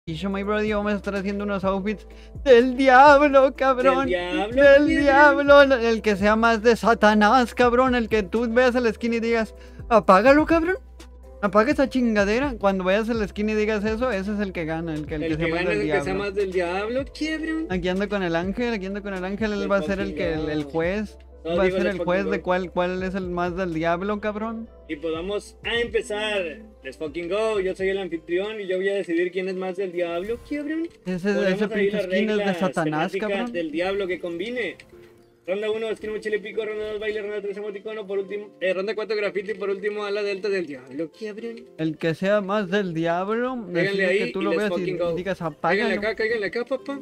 Y yo, my brody, vamos a estar haciendo unos outfits del diablo, cabrón. ¿Del diablo, el que sea más de Satanás, cabrón. El que tú veas a la esquina y digas, apágalo, cabrón. Apaga esa chingadera. Cuando vayas a la esquina y digas eso, ese es el que gana, el que El que sea más gana es del el que sea diablo. más del diablo, cabrón. Aquí ando con el ángel, él va a ser el juez. No, Va a digo, ser let's el fucking juez go. de cuál es el más del diablo, cabrón. Y pues vamos a empezar. Let's fucking go. Yo soy el anfitrión y yo voy a decidir quién es más del diablo, cabrón. Ese Ponemos ahí pinche las skin es de reglas Satanás, temáticas cabrón. del diablo que combine. Ronda 1, skin mochila y pico. Ronda 2, baile. Ronda 3, emoticono. Por último, ronda 4, grafiti. Y por último, ala delta del diablo, cabrón. El que sea más del diablo, Cáiganle decide ahí que tú y lo let's veas y fucking go. digas Cáiganle apágalo. acá, papá.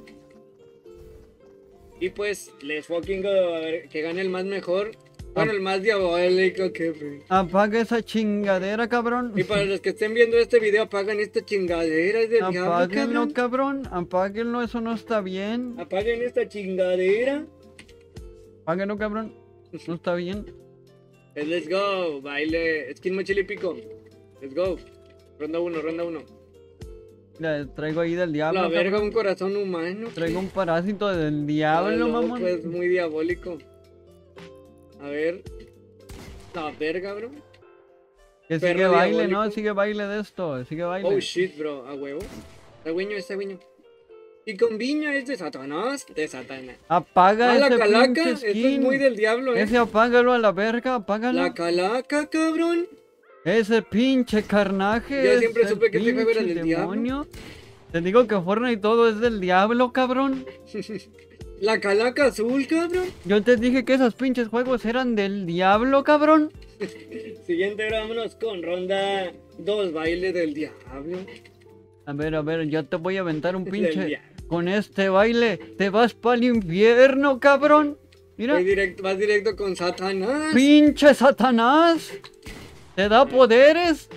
Y pues, let's fucking go. A ver, que gane el más mejor. Bueno, el más diabólico, que... Apaga esa chingadera, cabrón. Y para los que estén viendo este video, apagan esta chingadera, es del diablo, Apáguenlo, cabrón. cabrón. Apáguenlo, eso no está bien. Apaguen esta chingadera. Apáguenlo, cabrón. No está bien. Pues let's go, baile, skin mochila y pico. Let's go. Ronda 1, ronda 1. Mira, traigo ahí del diablo. La verga, cabrón. un corazón humano. Traigo un parásito del diablo, mamón. Pues muy diabólico. A ver. La verga, bro. Que Perro sigue baile, diabólico. ¿no? Sigue baile de esto. Sigue baile. Oh shit, bro, a huevo. Está güeño. Y con viña es de Satanás, Apaga la ese calaca, pinche esto es skin. muy del diablo, Ese apágalo a la verga, apágalo. La calaca, cabrón. Ese pinche carnaje. Yo siempre es el supe que este juego era pinche del demonio. Te digo que Fortnite y todo es del diablo, cabrón. La calaca azul, cabrón. Yo te dije que esos pinches juegos eran del diablo, cabrón. Siguiente, ahora vámonos con ronda 2, baile del diablo. A ver, yo te voy a aventar un Del pinche. diablo. Con este baile te vas pa'l infierno, cabrón. Mira, Vas directo con Satanás. pinche Satanás. Te da poderes.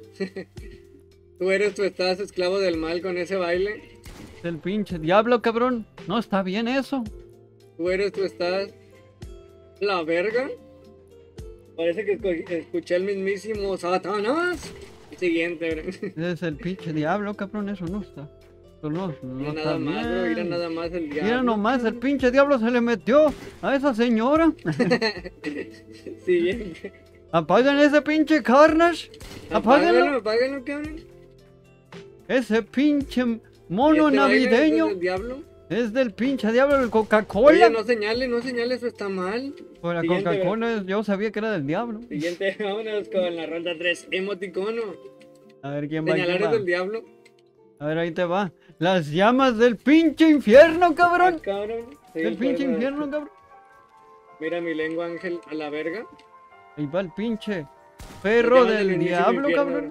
Tú estás esclavo del mal con ese baile. El pinche diablo, cabrón. No está bien eso. Tú estás la verga. Parece que escuché el mismísimo Satanás. Siguiente, bro. Ese es el pinche diablo, cabrón. Eso no está. Eso no Mira está nada más, bro. Mira bien. nada más el diablo. Mira nomás, el pinche diablo se le metió a esa señora. Siguiente. Apaguen ese pinche Carnage. Apáguenlo. Apáguenlo, cabrón. Ese pinche mono ¿Este baile navideño es del diablo? es del pinche diablo del Oye, Coca-Cola. no señales, eso está mal. Por la Siguiente, bro. Coca-Cola yo sabía que era del diablo. Siguiente, vámonos con la ronda 3, emoticono. A ver quién va. Señalar es del diablo. A ver, ahí te va. Las llamas del pinche infierno, cabrón. Ah, cabrón. Sí, Del pinche perro. infierno, cabrón. Mira mi lengua, ángel, a la verga. Ahí va el pinche perro Las llamas del del mismísimo diablo, infierno, cabrón.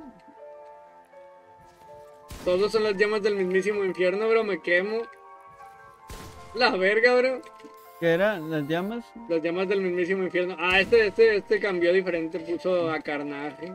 Todos son las llamas del mismísimo infierno, bro, me quemo. La verga, bro. ¿Qué era? ¿Las llamas? Las llamas del mismísimo infierno. Ah, este cambió diferente, puso a carnaje.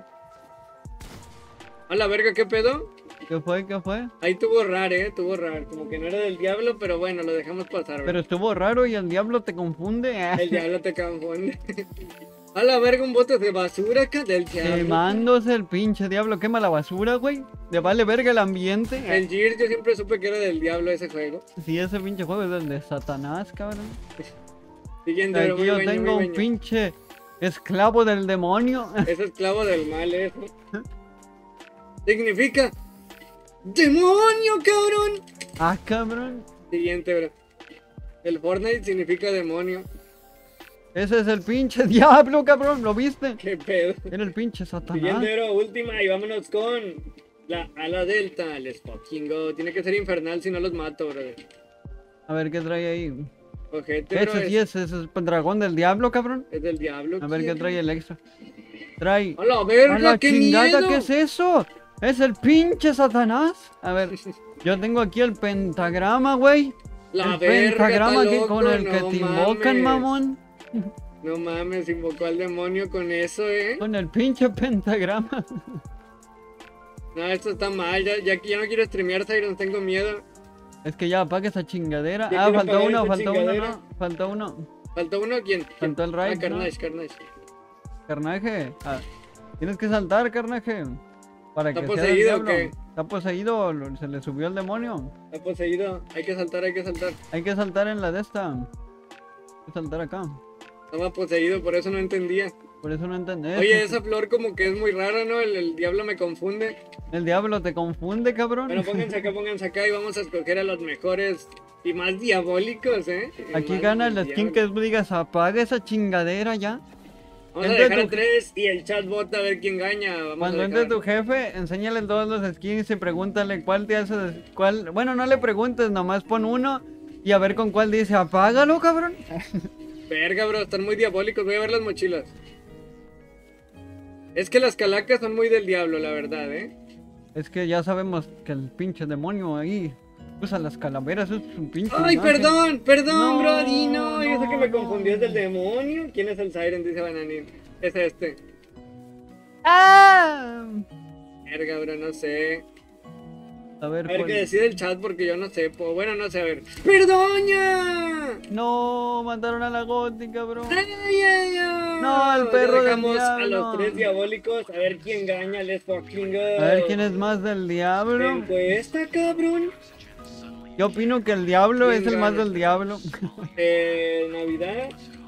A la verga, ¿qué pedo? ¿Qué fue? ¿Qué fue? Ahí tuvo raro. Como que no era del diablo, pero bueno, lo dejamos pasar, bro. Pero estuvo raro y el diablo te confunde. El diablo te confunde. A la verga, un bote de basura acá del diablo. Quemándose el pinche diablo. Quema la basura, güey. Le vale verga el ambiente. El Gears, yo siempre supe que era del diablo ese juego. Si ese pinche juego es el de Satanás, cabrón. Siguiente, bro, Aquí muy yo bueno, tengo muy un bueno. pinche esclavo del demonio. Es esclavo del mal, eso. Significa ¡demonio, cabrón! Ah, cabrón. Siguiente, bro. El Fortnite significa demonio. Ese es el pinche diablo, cabrón. ¿Lo viste? ¿Qué pedo? Era el pinche Satanás. Siguiente, bro, última y vámonos con la ala delta. Let's fucking go. Tiene que ser infernal si no los mato, bro. A ver qué trae ahí. Ojete, bro, Ese sí es el dragón del diablo, cabrón. es del diablo. A ver qué ¿quién? trae el extra. Trae. ¡A la verga, ¡A la qué chingada! miedo! ¿Qué es eso? Es el pinche Satanás. A ver, yo tengo aquí el pentagrama, güey. La El verga, pentagrama está que loco, con el que no te invocan, mames. mamón. No mames, invocó al demonio con eso, Con el pinche pentagrama. No, esto está mal, ya no quiero streamear, Siren, tengo miedo. Es que ya apaga esa chingadera. Ya Ah, quiero faltó apagar uno, esa faltó uno, chingadera. no. Faltó uno. ¿Faltó uno? ¿Quién? Faltó el Raid, Ah, Carnage. Carnaje. Ah, tienes que saltar, carnaje. Para que ¿Está sea del poseído o diablo. qué? ¿Está poseído? ¿Se le subió el demonio? Está poseído. Hay que saltar, hay que saltar. Hay que saltar en la de esta. Hay que saltar acá. Estaba poseído, por eso no entendía. Por eso no entendés. Oye, esa flor como que es muy rara, ¿no? El diablo me confunde. El diablo te confunde, cabrón. Bueno, pónganse acá y vamos a escoger a los mejores y más diabólicos, ¿eh? Aquí Más gana el skin que digas, apaga esa chingadera ya. Vamos a Entre dejar a tu- 3 y el chat vota a ver quién gaña. Vamos Cuando a entre dejar. tu jefe, enséñale todos los skins y pregúntale cuál te hace, cuál... Bueno, no le preguntes, nomás pon uno y a ver con cuál dice, apágalo, cabrón. Verga, bro, están muy diabólicos. Voy a ver las mochilas. Es que las calacas son muy del diablo, la verdad, ¿eh? Es que ya sabemos que el pinche demonio ahí usa las calaveras, es un pinche... Ay, ángel. perdón, No, Brody, no. Yo sé que me no. confundió, es del demonio. ¿Quién es el Siren? Dice Bananín. Es este. ¡Ah! Verga, bro, no sé. A ver, A ver ¿cuál? qué decide el chat porque yo no sé. Bueno, no sé, a ver. ¡Perdoña! No, mataron a la gótica, bro. No, No, el perro del dejamos a diablo. los 3 diabólicos a ver quién gana. Let's fucking go. A ver quién es más del diablo. Encuesta, cabrón. Yo opino que el diablo ¿Quién es el más gana? del diablo. Navidad.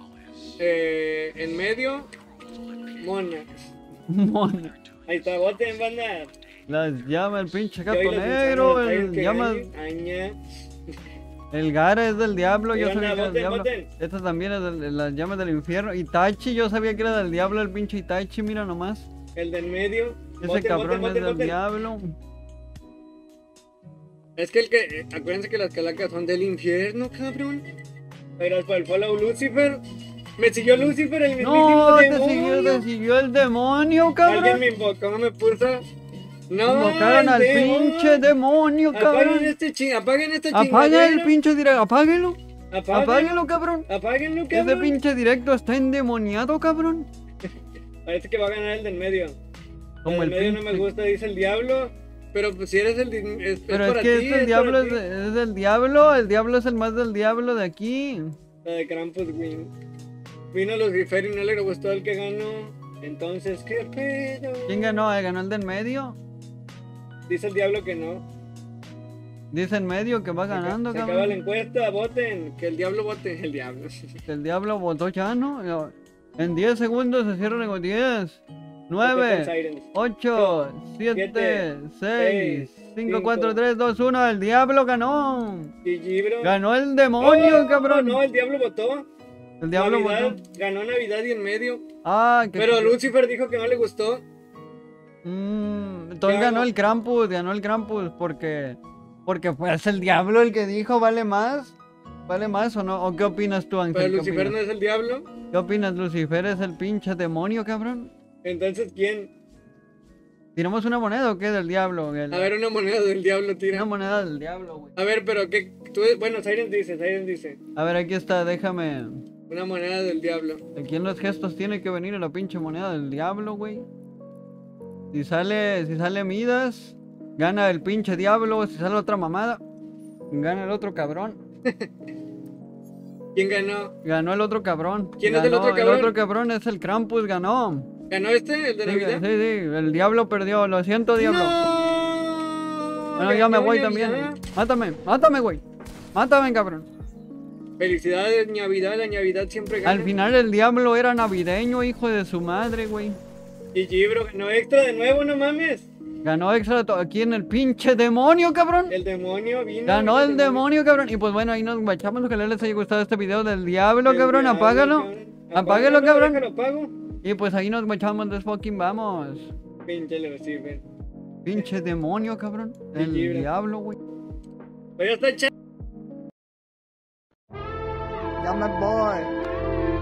En medio. Mona. Mono. Ahí está, voten, banda. Las llama el pinche Que hoy gato los negro, insanos el saben que llama... Aña. El Gara es del diablo, yo Oigan, sabía que era del voten, diablo. voten. Esta también es de las llamas del infierno. Itachi, yo sabía que era del diablo el pinche Itachi, mira nomás. El del medio. Ese Voten, cabrón voten, es del voten. diablo. Es que acuérdense que las calacas son del infierno, cabrón. Gracias por el follow, Lucifer. Me siguió Lucifer, el mismísimo No, demonio. te siguió el demonio, Alguien cabrón. me invocó, me puso. No, Invocaron al pinche demonio, Apaguen cabrón. apaguen esta Apaga chingadera. el pinche directo, apáguelo. Apáguenlo, Apáguelo, cabrón. apáguenlo, Ese cabrón. pinche directo está endemoniado, cabrón. Parece que va a ganar el del medio. Como el del el medio no me pinche- gusta, dice el diablo. Pero pues si eres Pero es para que ti, el diablo para ti. es del diablo. El diablo es el más del diablo de aquí. La de Krampus Win. Vino Lucifer y no le gustó el que ganó. Entonces, ¿qué pedo? ¿Quién ganó? ¿Ganó el del medio? Dice el diablo que no. Dice en medio que va ganando, Se acaba la cabrón. encuesta, voten. Que el diablo vote. El diablo. Que el diablo votó ya, ¿no? En 10 segundos se cierran con 10, 9, Sirens. 8, 7, Siete, 6, 5, cinco, 4, 3, 2, 1. El diablo ganó. GG, bro. Ganó el demonio, Oh, cabrón. No, el diablo votó. El diablo Navidad, votó. ganó Navidad y en medio. Ah, que... Pero Lucifer dijo que no le gustó. Entonces Ya ganó el Krampus porque fue el diablo el que dijo vale más o no, o qué opinas tú, Ángel. Pero ¿Qué Lucifer no opinas? es el diablo. ¿Qué opinas? Lucifer es el pinche demonio, cabrón. Entonces, ¿quién? ¿Tiramos una moneda o qué del diablo? A ver, una moneda del diablo tira. Una moneda del diablo, güey. A ver, pero ¿qué? Bueno, Siren dice. A ver, aquí está, déjame. Una moneda del diablo. Aquí en los gestos tiene que venir la pinche moneda del diablo, güey. Si sale Midas, gana el pinche diablo. Si sale otra mamada, gana el otro cabrón. ¿Quién ganó? Ganó el otro cabrón. ¿Quién es el otro El cabrón? otro cabrón es el Krampus, ganó. ¿Ganó este, el de Sí, Navidad? sí, el diablo perdió. Lo siento, diablo. ¡No! Bueno, ya me Ganó voy Navidad. también. Mátame, güey. Mátame, cabrón. Felicidades, Navidad. La Navidad siempre gana. Al final el diablo era navideño, hijo de su madre, güey. GG, bro. Ganó extra de nuevo, no mames. Ganó extra aquí en el pinche demonio, cabrón. El demonio vino. Ganó el demonio, cabrón. Y pues bueno, ahí nos guachamos. Ojalá les haya gustado este video del diablo, El cabrón. diablo, Apágalo. Apágalo, Apágalo, cabrón. déjalo, apago. Y pues ahí nos guachamos. Entonces fucking vamos. Pinche Lucifer. Pinche demonio, cabrón. El libre. diablo, güey. Pues ya está, Ya me voy.